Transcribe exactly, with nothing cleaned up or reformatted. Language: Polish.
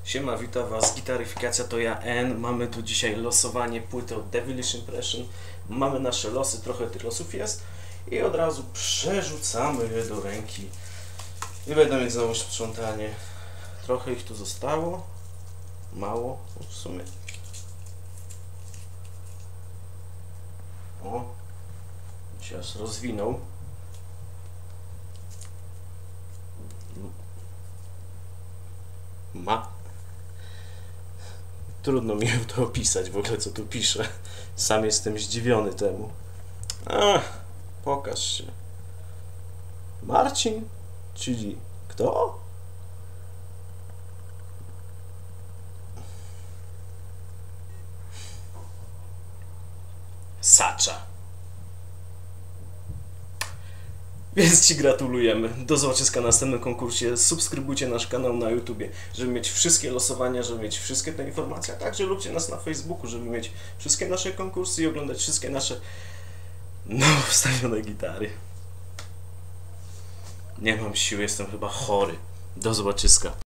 Siema, witam was, Gitaryfikacja to ja N. Mamy tu dzisiaj losowanie płyty od Devilish Impression. Mamy nasze losy, trochę tych losów jest i od razu przerzucamy je do ręki. I będę mieć znowu sprzątanie. Trochę ich tu zostało, mało w sumie. O, się aż rozwinął. Ma. Trudno mi to opisać w ogóle, co tu pisze. Sam jestem zdziwiony temu. Ach, pokaż się. Marcin? Czyli kto? Sacza. Więc Ci gratulujemy. Do zobaczenia na następnym konkursie. Subskrybujcie nasz kanał na YouTubie, żeby mieć wszystkie losowania, żeby mieć wszystkie te informacje. A także lubcie nas na Facebooku, żeby mieć wszystkie nasze konkursy i oglądać wszystkie nasze nowo wstawione gitary. Nie mam siły, jestem chyba chory. Do zobaczyska.